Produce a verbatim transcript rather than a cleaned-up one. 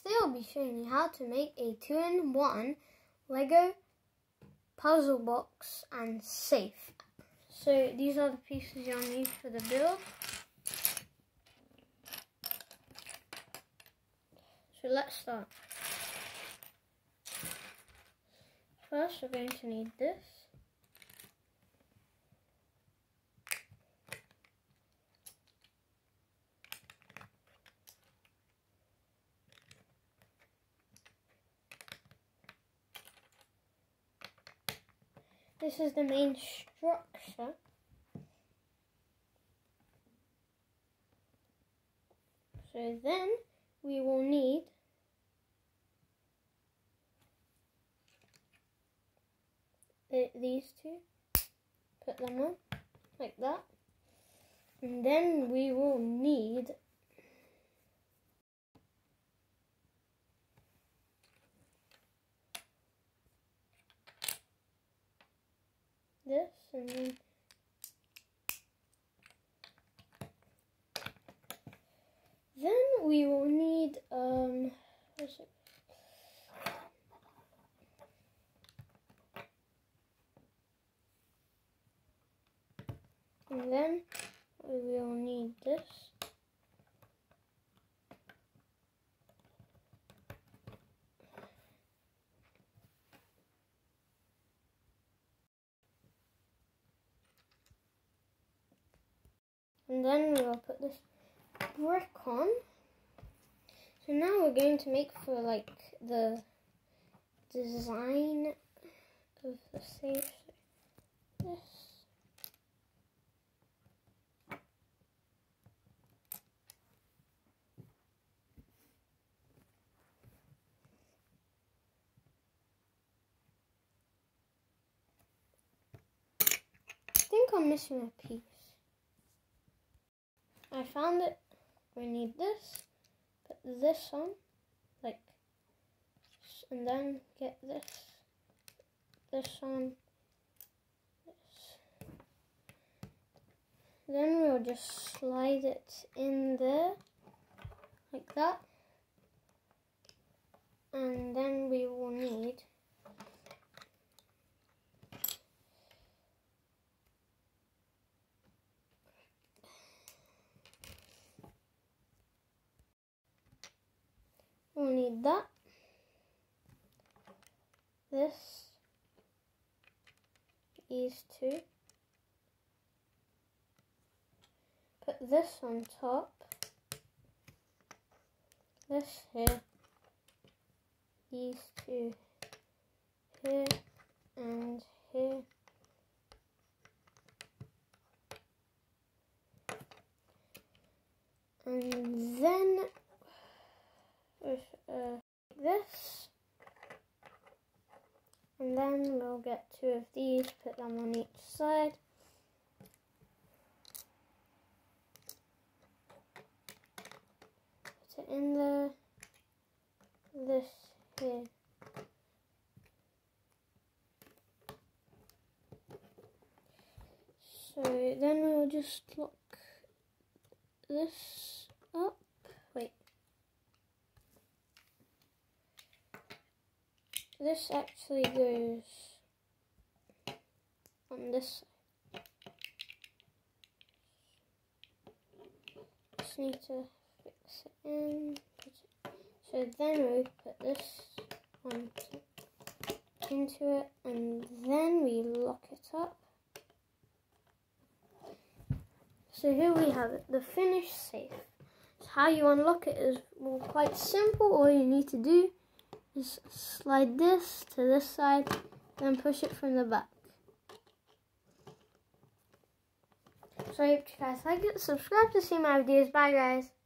Today I'll be showing you how to make a two in one Lego puzzle box and safe. So these are the pieces you'll need for the build. So let's start. First we're going to need this. This is the main structure. So then we will need these two, put them on like that, and then we will need this, and then then we will need um what's it? And then we will need this. And then we will put this brick on. So now we're going to make for like the design of the safe. This. I think I'm missing a piece. I found it. We need this. Put this on, like, and then get this, this on, this. Then we'll just slide it in there, like that. And then we will need We'll need that, this, these two, put this on top, this here, these two here and here, and then with uh, this, and then we'll get two of these, put them on each side. Put it in there, this here. So then we'll just lock this up. Wait. This actually goes on this side. Just need to fix it in. So then we put this on into it, and then we lock it up. So here we have it, the finished safe. So how you unlock it is well, quite simple. All you need to do is slide this to this side, then push it from the back. So I hope you guys like it. Subscribe to see my videos. Bye guys.